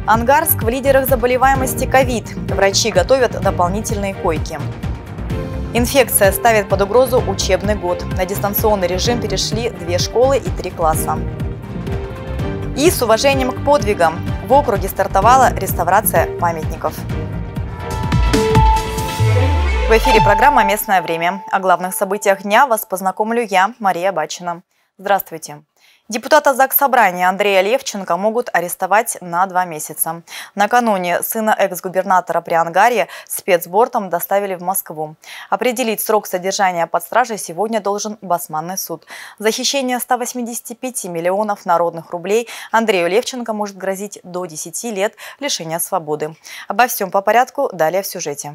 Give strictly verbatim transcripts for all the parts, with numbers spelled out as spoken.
Ангарск в лидерах заболеваемости ковид. Врачи готовят дополнительные койки. Инфекция ставит под угрозу учебный год. На дистанционный режим перешли две школы и три класса. И с уважением к подвигам. В округе стартовала реставрация памятников. В эфире программа «Местное время». О главных событиях дня вас познакомлю я, Мария Бачина. Здравствуйте. Депутата Заксобрания Андрея Левченко могут арестовать на два месяца. Накануне сына экс-губернатора Приангарья спецбортом доставили в Москву. Определить срок содержания под стражей сегодня должен Басманный суд. За хищение ста восьмидесяти пяти миллионов народных рублей Андрею Левченко может грозить до десяти лет лишения свободы. Обо всем по порядку далее в сюжете.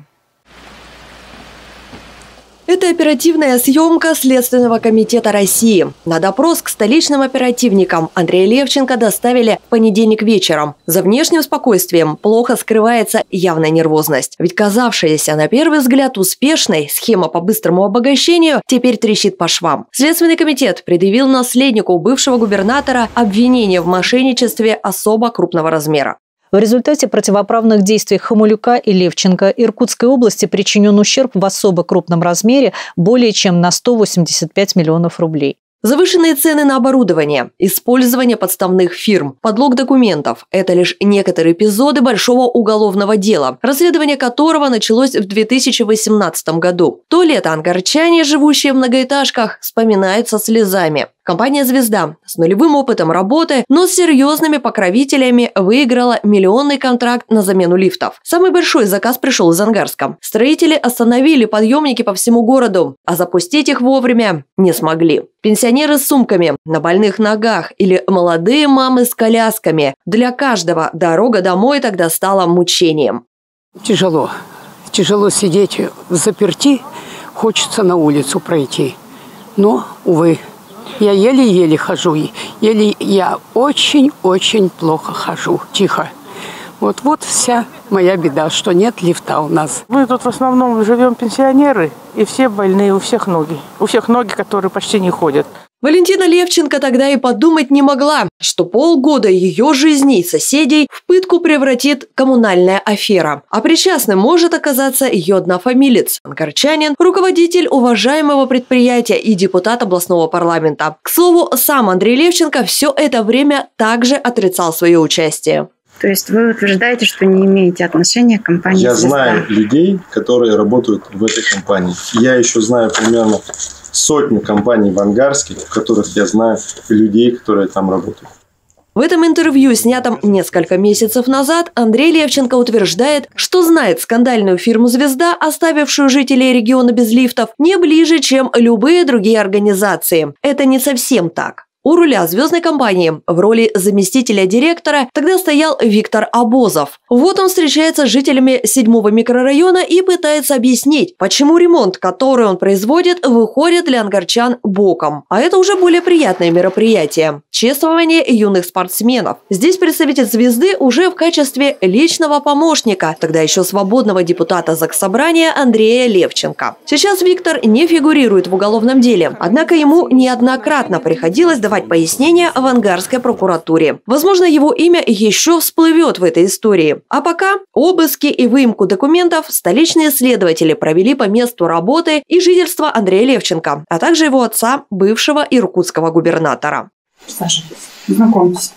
Это оперативная съемка Следственного комитета России. На допрос к столичным оперативникам Андрея Левченко доставили в понедельник вечером. За внешним спокойствием плохо скрывается явная нервозность. Ведь казавшаяся на первый взгляд успешной схема по быстрому обогащению теперь трещит по швам. Следственный комитет предъявил наследнику бывшего губернатора обвинение в мошенничестве особо крупного размера. В результате противоправных действий Хомулюка и Левченко Иркутской области причинен ущерб в особо крупном размере более чем на сто восемьдесят пять миллионов рублей. Завышенные цены на оборудование, использование подставных фирм, подлог документов – это лишь некоторые эпизоды большого уголовного дела, расследование которого началось в две тысячи восемнадцатом году. То лето ангарчане, живущие в многоэтажках, вспоминают со слезами. Компания «Звезда» с нулевым опытом работы, но с серьезными покровителями выиграла миллионный контракт на замену лифтов. Самый большой заказ пришел из Ангарска. Строители остановили подъемники по всему городу, а запустить их вовремя не смогли. Пенсионеры с сумками, на больных ногах или молодые мамы с колясками. Для каждого дорога домой тогда стала мучением. Тяжело. Тяжело сидеть взаперти, хочется на улицу пройти. Но, увы. Я еле-еле хожу, еле я очень-очень плохо хожу, тихо. Вот-вот вся моя беда, что нет лифта у нас. Мы тут в основном живем пенсионеры, и все больные, у всех ноги. У всех ноги, которые почти не ходят. Валентина Левченко тогда и подумать не могла, что полгода ее жизни и соседей в пытку превратит коммунальная афера. А причастным может оказаться ее однофамилец, ангарчанин, руководитель уважаемого предприятия и депутат областного парламента. К слову, сам Андрей Левченко все это время также отрицал свое участие. То есть вы утверждаете, что не имеете отношения к компании Я «Звезда»? знаю людей, которые работают в этой компании. Я еще знаю примерно сотню компаний в Ангарске, в которых я знаю людей, которые там работают. В этом интервью, снятом несколько месяцев назад, Андрей Левченко утверждает, что знает скандальную фирму «Звезда», оставившую жителей региона без лифтов, не ближе, чем любые другие организации. Это не совсем так. У руля звездной компании в роли заместителя директора тогда стоял Виктор Абозов. Вот он встречается с жителями седьмого микрорайона и пытается объяснить, почему ремонт, который он производит, выходит для ангарчан боком. А это уже более приятное мероприятие – чествование юных спортсменов. Здесь представитель «Звезды» уже в качестве личного помощника, тогда еще свободного депутата Заксобрания Андрея Левченко. Сейчас Виктор не фигурирует в уголовном деле, однако ему неоднократно приходилось давать пояснения в ангарской прокуратуре. Возможно, его имя еще всплывет в этой истории. А пока обыски и выемку документов столичные следователи провели по месту работы и жительства Андрея Левченко, а также его отца, бывшего иркутского губернатора. Саша, знакомьтесь.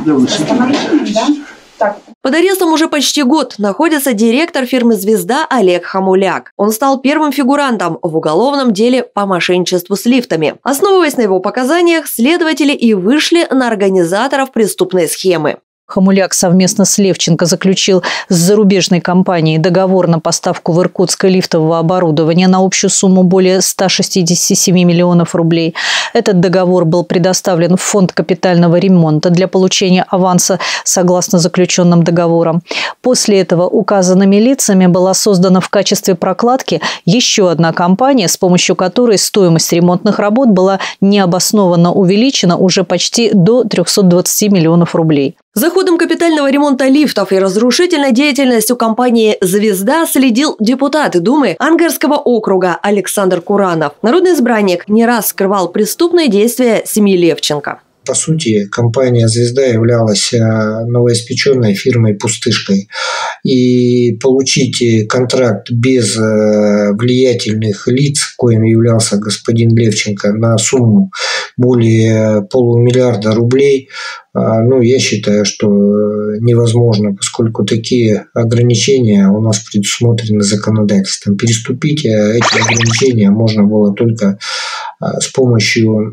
Под арестом уже почти год находится директор фирмы «Звезда» Олег Хомуляк. Он стал первым фигурантом в уголовном деле по мошенничеству с лифтами. Основываясь на его показаниях, следователи и вышли на организаторов преступной схемы. Хомуляк совместно с Левченко заключил с зарубежной компанией договор на поставку в Иркутск лифтового оборудования на общую сумму более ста шестидесяти семи миллионов рублей. Этот договор был предоставлен в фонд капитального ремонта для получения аванса согласно заключенным договорам. После этого указанными лицами была создана в качестве прокладки еще одна компания, с помощью которой стоимость ремонтных работ была необоснованно увеличена уже почти до трёхсот двадцати миллионов рублей. За ходом капитального ремонта лифтов и разрушительной деятельностью компании «Звезда» следил депутат Думы Ангарского округа Александр Куранов. Народный избранник не раз скрывал преступные действия семьи Левченко. по сути, компания «Звезда» являлась новоиспеченной фирмой-пустышкой. И получить контракт без влиятельных лиц, коим являлся господин Левченко, на сумму более полумиллиарда рублей, ну, я считаю, что невозможно, поскольку такие ограничения у нас предусмотрены законодательством. Переступить эти ограничения можно было только с помощью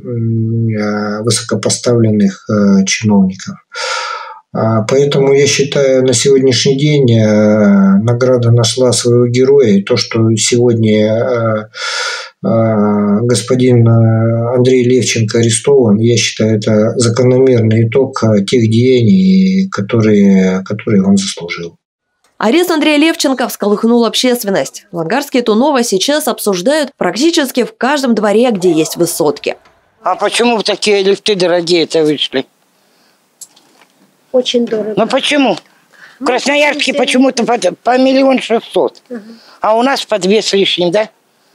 высокопоставленных чиновников. Поэтому я считаю, на сегодняшний день награда нашла своего героя. И то, что сегодня господин Андрей Левченко арестован, я считаю, это закономерный итог тех деяний, которые, которые он заслужил. Арест Андрея Левченко всколыхнул общественность. В Ангарске эту новость сейчас обсуждают практически в каждом дворе, где есть высотки. А почему такие лифты дорогие-то вышли? Очень дорого. Ну почему? В Красноярске ну, почему-то по, по миллион шестьсот, угу. А у нас по две с лишним, да?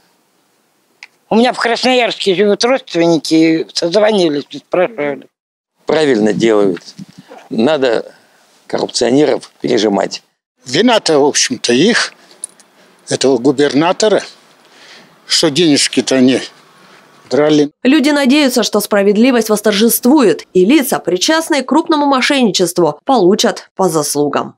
У меня в Красноярске живут родственники, созвонились, спрашивали. Правильно делают. Надо коррупционеров пережимать. Вина-то, в общем-то, их, этого губернатора, что денежки-то они драли. Люди надеются, что справедливость восторжествует, и лица, причастные к крупному мошенничеству, получат по заслугам.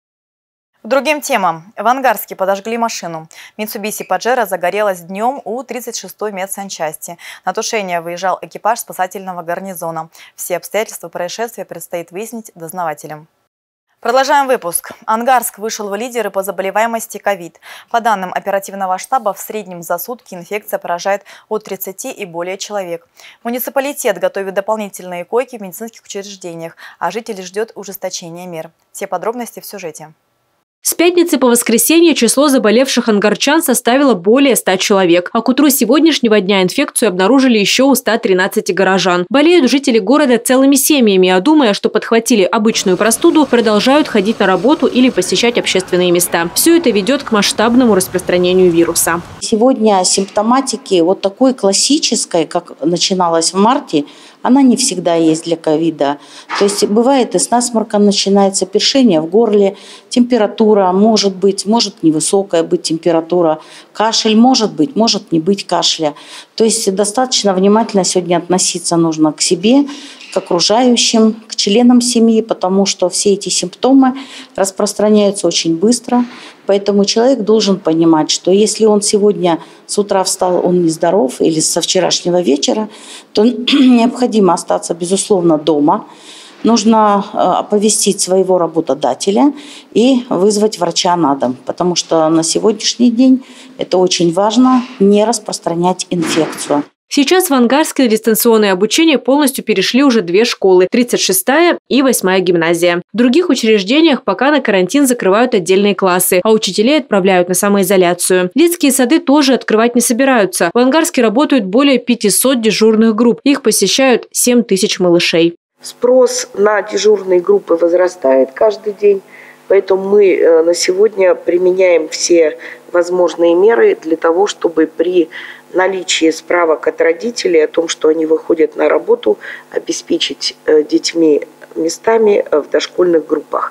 К другим темам. В Ангарске подожгли машину. Mitsubishi Pajero загорелась днем у тридцать шестой медсанчасти. На тушение выезжал экипаж спасательного гарнизона. Все обстоятельства происшествия предстоит выяснить дознавателям. Продолжаем выпуск. Ангарск вышел в лидеры по заболеваемости ковид. По данным оперативного штаба, в среднем за сутки инфекция поражает от тридцати и более человек. Муниципалитет готовит дополнительные койки в медицинских учреждениях, а жителей ждет ужесточение мер. Все подробности в сюжете. С пятницы по воскресенье число заболевших ангарчан составило более ста человек, а к утру сегодняшнего дня инфекцию обнаружили еще у ста тринадцати горожан. Болеют жители города целыми семьями, а думая, что подхватили обычную простуду, продолжают ходить на работу или посещать общественные места. Все это ведет к масштабному распространению вируса. Сегодня симптоматики вот такой классической, как начиналась в марте, она не всегда есть для ковида. То есть бывает и с насморком начинается першение в горле, температура может быть, может невысокая быть температура, кашель может быть, может не быть кашля. То есть достаточно внимательно сегодня относиться нужно к себе, к окружающим, к членам семьи, потому что все эти симптомы распространяются очень быстро. Поэтому человек должен понимать, что если он сегодня с утра встал, он нездоров, или со вчерашнего вечера, то необходимо остаться, безусловно, дома. Нужно оповестить своего работодателя и вызвать врача на дом, потому что на сегодняшний день это очень важно, не распространять инфекцию. Сейчас в Ангарске на дистанционное обучение полностью перешли уже две школы – тридцать шестая и восьмая гимназия. В других учреждениях пока на карантин закрывают отдельные классы, а учителей отправляют на самоизоляцию. Детские сады тоже открывать не собираются. В Ангарске работают более пятисот дежурных групп. Их посещают семь тысяч малышей. Спрос на дежурные группы возрастает каждый день, поэтому мы на сегодня применяем все возможные меры для того, чтобы при наличии справок от родителей о том, что они выходят на работу, обеспечить детьми местами в дошкольных группах.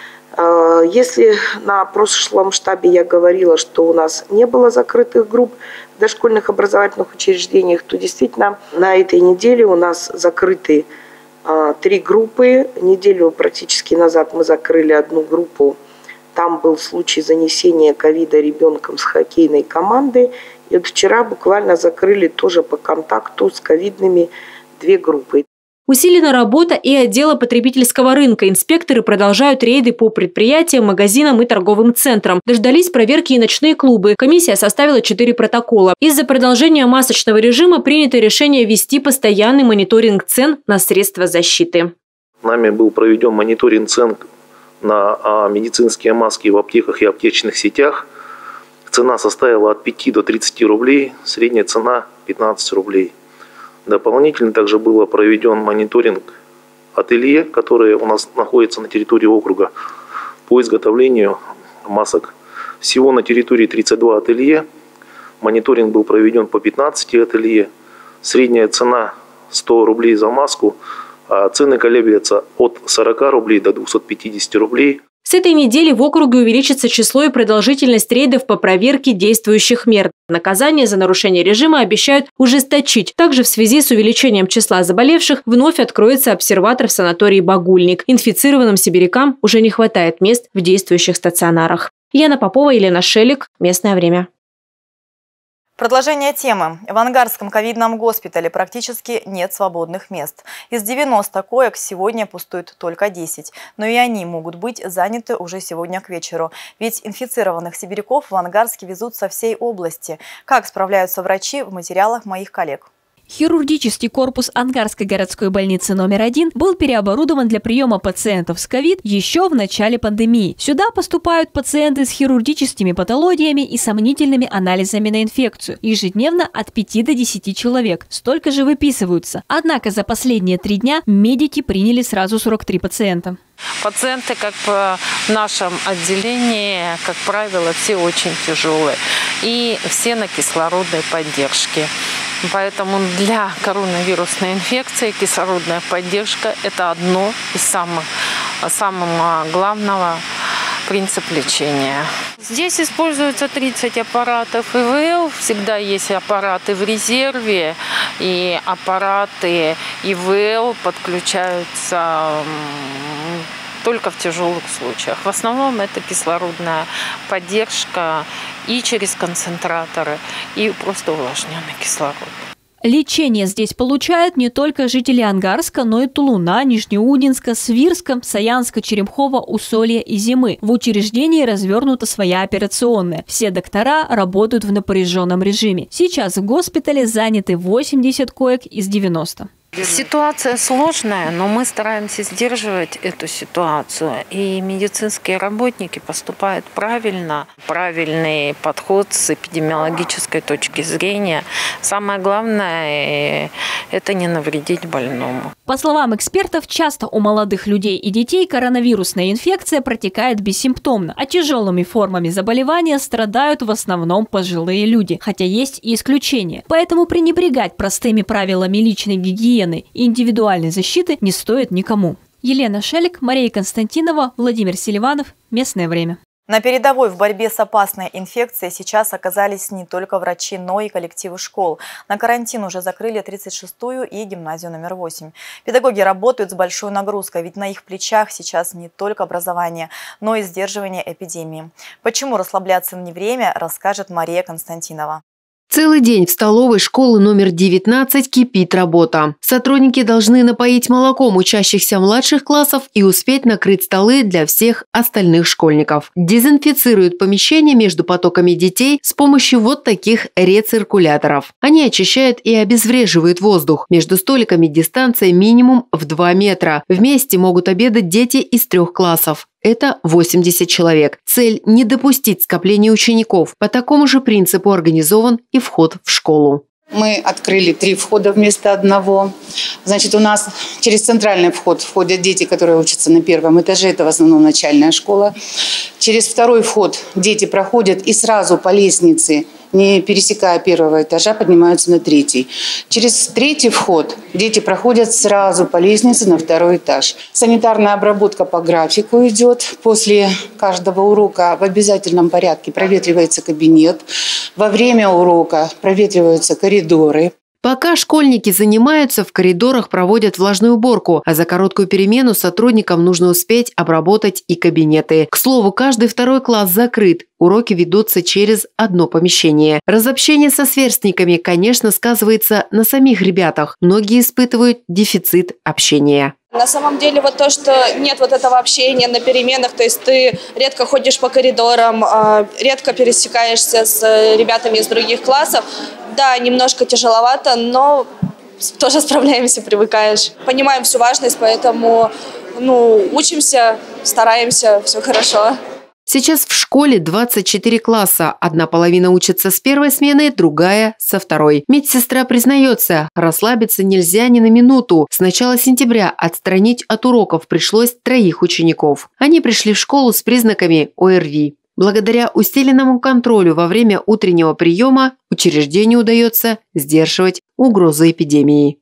Если на прошлом штабе я говорила, что у нас не было закрытых групп в дошкольных образовательных учреждениях, то действительно на этой неделе у нас закрыты три группы. Неделю практически назад мы закрыли одну группу. Там был случай занесения ковида ребенком с хоккейной команды. И вот вчера буквально закрыли тоже по контакту с ковидными две группы. Усилена работа и отдела потребительского рынка. Инспекторы продолжают рейды по предприятиям, магазинам и торговым центрам. Дождались проверки и ночные клубы. Комиссия составила четыре протокола. Из-за продолжения масочного режима принято решение ввести постоянный мониторинг цен на средства защиты. Нами был проведен мониторинг цен на медицинские маски в аптеках и аптечных сетях. Цена составила от пяти до тридцати рублей, средняя цена пятнадцать рублей. Дополнительно также был проведен мониторинг ателье, которые у нас находятся на территории округа, по изготовлению масок. Всего на территории тридцать два ателье. Мониторинг был проведен по пятнадцати ателье. Средняя цена сто рублей за маску, А цены колеблются от сорока рублей до двухсот пятидесяти рублей. С этой недели в округе увеличится число и продолжительность рейдов по проверке действующих мер. Наказание за нарушение режима обещают ужесточить. Также в связи с увеличением числа заболевших вновь откроется обсерватор в санатории «Багульник». Инфицированным сибирякам уже не хватает мест в действующих стационарах. Яна Попова, Елена Шелик. Местное время. Продолжение темы. В Ангарском ковидном госпитале практически нет свободных мест. Из девяноста коек сегодня пустует только десять. Но и они могут быть заняты уже сегодня к вечеру. Ведь инфицированных сибиряков в Ангарске везут со всей области. Как справляются врачи, в материалах моих коллег. Хирургический корпус Ангарской городской больницы номер один был переоборудован для приема пациентов с ковид еще в начале пандемии. Сюда поступают пациенты с хирургическими патологиями и сомнительными анализами на инфекцию. Ежедневно от пяти до десяти человек. Столько же выписываются. Однако за последние три дня медики приняли сразу сорок три пациента. Пациенты, как в нашем отделении, как правило, все очень тяжелые. И все на кислородной поддержке. Поэтому для коронавирусной инфекции кислородная поддержка – это одно из самых, самого главного принципа лечения. Здесь используется тридцать аппаратов И В Л. Всегда есть аппараты в резерве. И аппараты И В Л подключаются только в тяжелых случаях. В основном это кислородная поддержка и через концентраторы, и просто увлажненный кислород. Лечение здесь получают не только жители Ангарска, но и Тулуна, Нижнеудинска, Свирска, Саянска, Черемхова, Усолья и Зимы. В учреждении развернута своя операционная. Все доктора работают в напряженном режиме. Сейчас в госпитале заняты восемьдесят коек из девяноста. Ситуация сложная, но мы стараемся сдерживать эту ситуацию. И медицинские работники поступают правильно. Правильный подход с эпидемиологической точки зрения. Самое главное – это не навредить больному. По словам экспертов, часто у молодых людей и детей коронавирусная инфекция протекает бессимптомно, а тяжелыми формами заболевания страдают в основном пожилые люди, хотя есть и исключения. Поэтому пренебрегать простыми правилами личной гигиены и индивидуальной защиты не стоит никому. Елена Шелик, Мария Константинова, Владимир Селиванов. Местное время. На передовой в борьбе с опасной инфекцией сейчас оказались не только врачи, но и коллективы школ. На карантин уже закрыли тридцать шестую и гимназию номер восемь. Педагоги работают с большой нагрузкой, ведь на их плечах сейчас не только образование, но и сдерживание эпидемии. Почему расслабляться не время, расскажет Мария Константинова. Целый день в столовой школы номер девятнадцать кипит работа. Сотрудники должны напоить молоком учащихся младших классов и успеть накрыть столы для всех остальных школьников. Дезинфицируют помещение между потоками детей с помощью вот таких рециркуляторов. Они очищают и обезвреживают воздух. Между столиками дистанция минимум в два метра. Вместе могут обедать дети из трех классов. Это восемьдесят человек. Цель – не допустить скопления учеников. По такому же принципу организован и вход в школу. Мы открыли три входа вместо одного. Значит, у нас через центральный вход входят дети, которые учатся на первом этаже. Это в основном начальная школа. Через второй вход дети проходят и сразу по лестнице, не пересекая первого этажа, поднимаются на третий. Через третий вход дети проходят сразу по лестнице на второй этаж. Санитарная обработка по графику идет. После каждого урока в обязательном порядке проветривается кабинет. Во время урока проветриваются коридоры. Пока школьники занимаются, в коридорах проводят влажную уборку, а за короткую перемену сотрудникам нужно успеть обработать и кабинеты. К слову, каждый второй класс закрыт. Уроки ведутся через одно помещение. Разобщение со сверстниками, конечно, сказывается на самих ребятах. Многие испытывают дефицит общения. На самом деле вот то, что нет вот этого общения на переменах, то есть ты редко ходишь по коридорам, редко пересекаешься с ребятами из других классов. Да, немножко тяжеловато, но тоже справляемся, привыкаешь. Понимаем всю важность, поэтому ну, учимся, стараемся, все хорошо. Сейчас в школе двадцать четыре класса. Одна половина учится с первой смены, другая – со второй. Медсестра признается, расслабиться нельзя ни на минуту. С начала сентября отстранить от уроков пришлось троих учеников. Они пришли в школу с признаками О Р Ви. Благодаря усиленному контролю во время утреннего приема учреждению удается сдерживать угрозу эпидемии.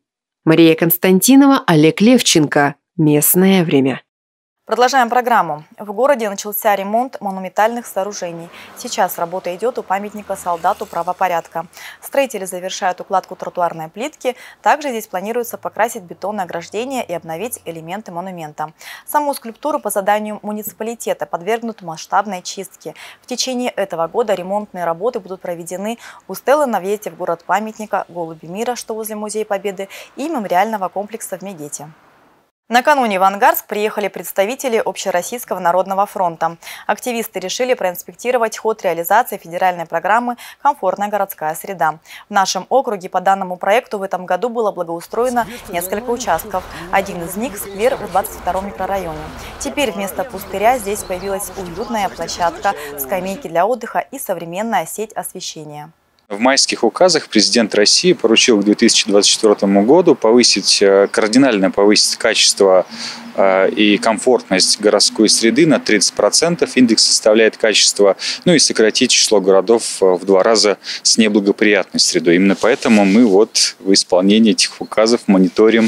Мария Константинова, Олег Левченко. Местное время. Продолжаем программу. В городе начался ремонт монументальных сооружений. Сейчас работа идет у памятника солдату правопорядка. Строители завершают укладку тротуарной плитки. Также здесь планируется покрасить бетонное ограждение и обновить элементы монумента. Саму скульптуру по заданию муниципалитета подвергнут масштабной чистке. В течение этого года ремонтные работы будут проведены у стелы на въезде в город памятника «Голуби мира», что возле Музея Победы, и мемориального комплекса в Мегете. Накануне в Ангарск приехали представители Общероссийского народного фронта. Активисты решили проинспектировать ход реализации федеральной программы «Комфортная городская среда». В нашем округе по данному проекту в этом году было благоустроено несколько участков. Один из них – сквер в двадцать втором микрорайоне. Теперь вместо пустыря здесь появилась уютная площадка, скамейки для отдыха и современная сеть освещения. В майских указах президент России поручил к две тысячи двадцать четвёртому году повысить, кардинально повысить качество и комфортность городской среды на тридцать процентов. Индекс составляет качество, ну и сократить число городов в два раза с неблагоприятной средой. Именно поэтому мы вот в исполнении этих указов мониторим,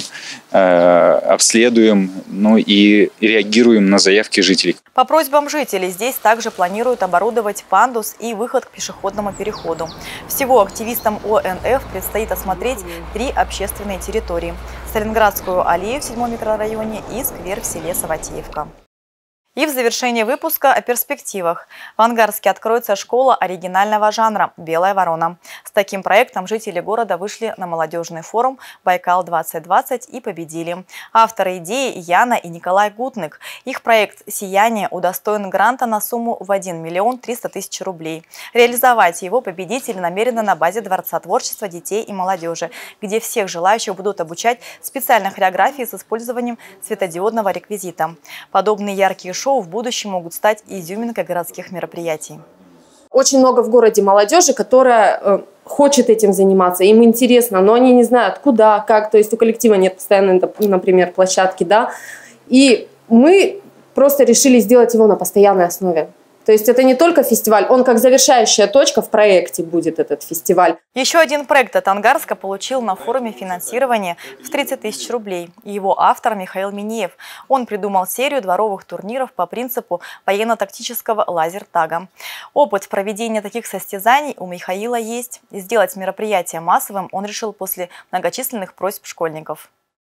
обследуем, ну и реагируем на заявки жителей. По просьбам жителей здесь также планируют оборудовать пандус и выход к пешеходному переходу. Всего активистам О Н Ф предстоит осмотреть три общественные территории: Сталинградскую аллею в седьмом микрорайоне и сквер в селе Саватеевка. И в завершение выпуска о перспективах. В Ангарске откроется школа оригинального жанра «Белая ворона». С таким проектом жители города вышли на молодежный форум «Байкал двадцать двадцать» и победили. Авторы идеи Яна и Николай Гутник. Их проект «Сияние» удостоен гранта на сумму в один миллион триста тысяч рублей. Реализовать его победители намерены на базе Дворца творчества детей и молодежи, где всех желающих будут обучать специальной хореографии с использованием светодиодного реквизита. Подобные яркие шоу в будущем могут стать изюминкой городских мероприятий. Очень много в городе молодежи, которая э, хочет этим заниматься, им интересно, но они не знают куда, как, то есть у коллектива нет постоянной, например, площадки, да, и мы просто решили сделать его на постоянной основе. То есть это не только фестиваль, он как завершающая точка в проекте будет этот фестиваль. Еще один проект от Ангарска получил на форуме финансирование в тридцать тысяч рублей. Его автор Михаил Минеев. Он придумал серию дворовых турниров по принципу военно-тактического лазертага. Опыт проведения таких состязаний у Михаила есть. Сделать мероприятие массовым он решил после многочисленных просьб школьников.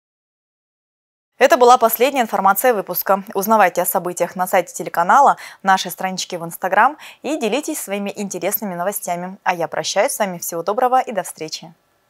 Это была последняя информация выпуска. Узнавайте о событиях на сайте телеканала, нашей страничке в Инстаграм и делитесь своими интересными новостями. А я прощаюсь с вами. Всего доброго и до встречи.